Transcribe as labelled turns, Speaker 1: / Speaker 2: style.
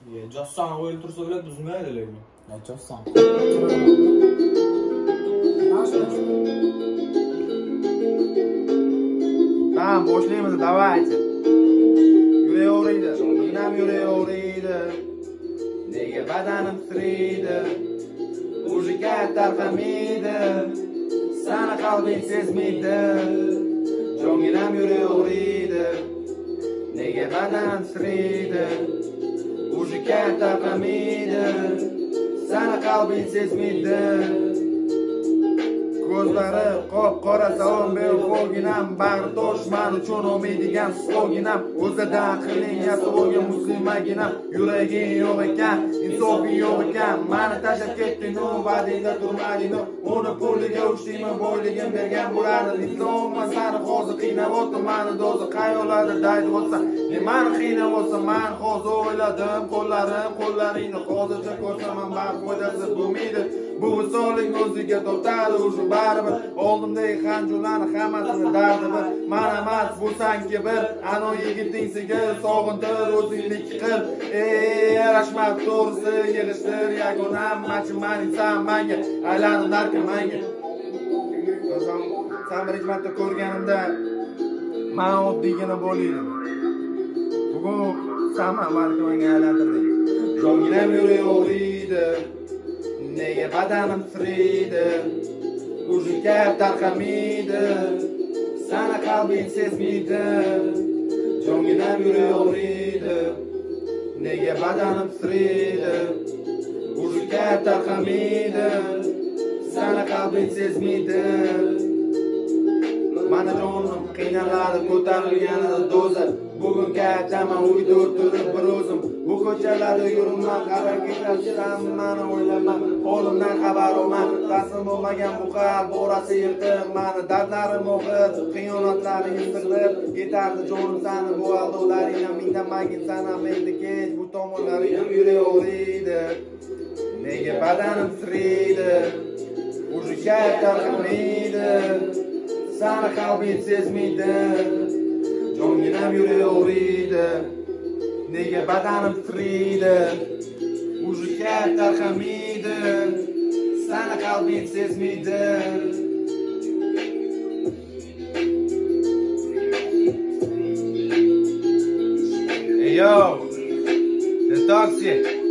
Speaker 1: Jossan o'ltirsa ular buzmaydi lekin.
Speaker 2: Jossan.
Speaker 3: Tamam, boshlaymiz, давайте. Yuraveraydi, menam yuraveraydi. Nega badanim titraydi? Mujika tarqamaydi. Sani qalbing sezmaydi. Jonginam yuraveraydi. Nega badanim titraydi? Mujika tarqamaydi. Sani qalbing sezmaydi. Ko'zlari qop-qora savon befoginam, bag'ri tosh men uchun umidgan sloginam, o'zidan qiling yaso'g'im muslimaginam, yuraging yo'q ekan, insofing yo'q ekan, meni tashlab ketding, va'dingda turmading, uni puliga uchdingmi, boyligim bergan bo'lardim, islomman sani hozir qiynayapti meni do'zi, qayoqlarda daydi bo'lsa, meni qiynayapti, men hozir o'yladim, qo'llaringni hozircha ko'rsaman, bar foydasi bo'lmaydi. Bu visoling o'ziga tortadi, o'sha baribir oldimdagi xanjurlarni hammasini dardi bir, men emas bo'lsangki bir, ana yigiting sigir sog'intir o'zingniki qil, yarashmab to'g'risi yig'ishtir yagonam, machimaning menga aylanib narkomanga. Sen birinchi marta ko'rganimda men oddiygina bo'ldim. Bugun sen meni aylantirding. Jonginam yuraveraydi. Nega badanim titraydi? Mujika tarqamaydi. Sani qalbing sezmaydi. Jonginam yuraveraydi. Nega badanim titraydi? Mujika tarqamaydi. Sani qalbing sezmaydi. Mana jonim qiynaladi, ko'tarilganida do'za. Bugun kaytaman uyda o'tirib bir o'zim. Bu ko'chalarda yuribman, qarab ketashdan meni o'ylayman. Holimdan xabar olman, taslim bo'lmagan bu qalb borasi yirtiq, meni dardlarim og'ir, xiyonatlaring sig'dir. Yetardi jonim sani bu aldovlaringdan mindanmagin sana endi kech bu tomonlaring yuraveraydi. Nega badanim titraydi? Mujika tarqamaydi. Sani qalbing sezmaydi. Jonginam yuraveraydi. Nega badanim titraydi? Mujika tarqamaydi. Sani qalbing sezmaydi. Ey yo, taksi.